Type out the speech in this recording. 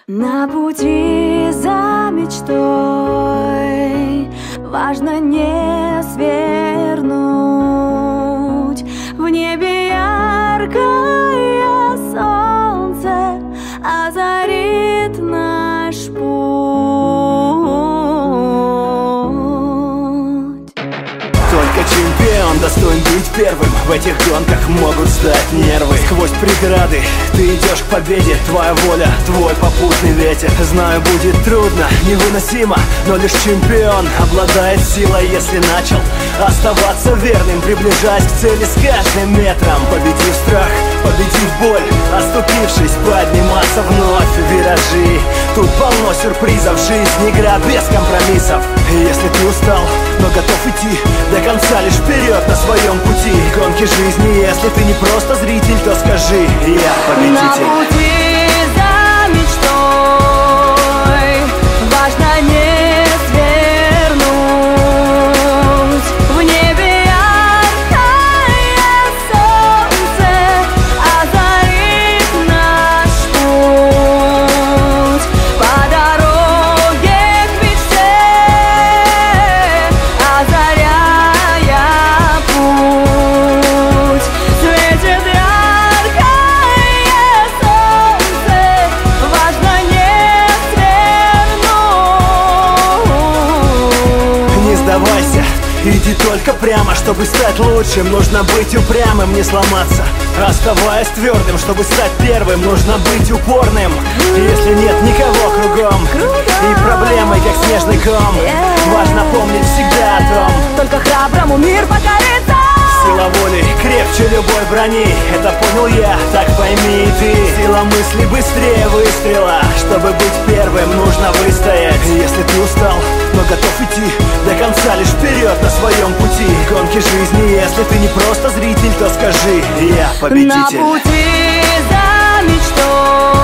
На пути за мечтой важно не свернуть. В небе яркое солнце озарит наш путь. Только чемпион достоин быть первым. В этих гонках могут стать нервы. Сквозь преграды ты идешь к победе. Твоя воля, твой попутный ветер. Знаю, будет трудно, невыносимо, но лишь чемпион обладает силой. Если начал оставаться верным, приближаясь к цели с каждым метром. Победив страх, победив боль, оступившись, подниматься вновь. Виражи, тут полно сюрпризов. Жизнь игра без компромиссов. Если ты устал, но готов идти до конца, лишь вперед на своем пути. Гонки жизни, если ты не просто зритель, то скажи: я победитель. На пути за мечтой важно не свернуть. В небе яркое солнце озарит наш путь. По дороге к мечте, озаряя путь, светит яркое солнце, важно не свернуть. Не сдавайся, иди только прямо. Чтобы стать лучшим, нужно быть упрямым, не сломаться. Оставаясь твердым, чтобы стать первым, нужно быть упорным. Если нет никого кругом, и проблемы, как снежный ком, важно помнить всегда о том: только храброму мир покорится. сила воли крепче любой брони. Это понял я, так пойми и ты. Сила мысли быстрее выстрела. Чтобы быть первым, нужно выстоять. Если ты устал, но готов идти до конца, лишь вперед на своем пути. Гонки жизни, если ты не просто зритель, то скажи: я победитель. На пути за мечтой